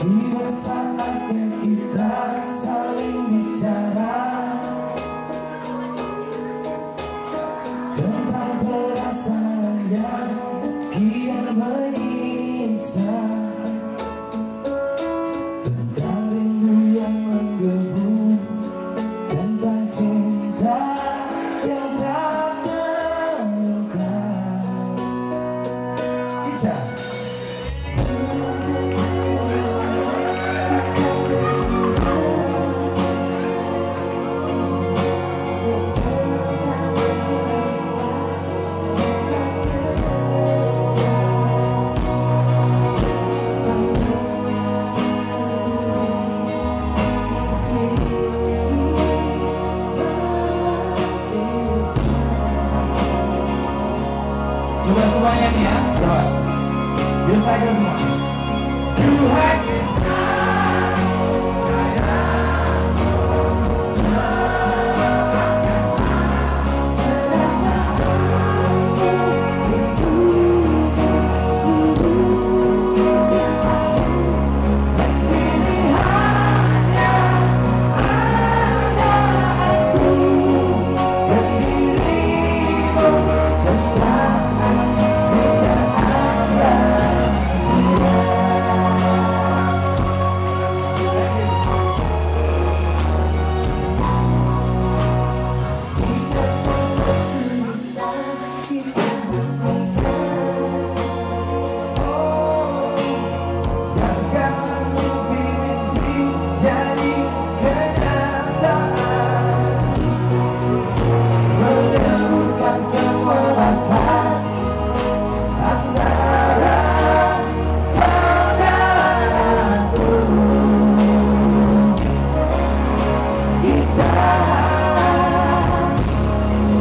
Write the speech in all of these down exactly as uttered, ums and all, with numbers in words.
Tiba saatnya kita saling bicara tentang perasaan yang kian menyiksa, tentang rindu yang menggebu, tentang cinta yang tak terluka. Ica. Coba semuanya nih ya, coba. Biasa aja semua. Tuhan.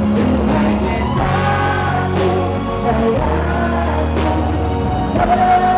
Sayangku,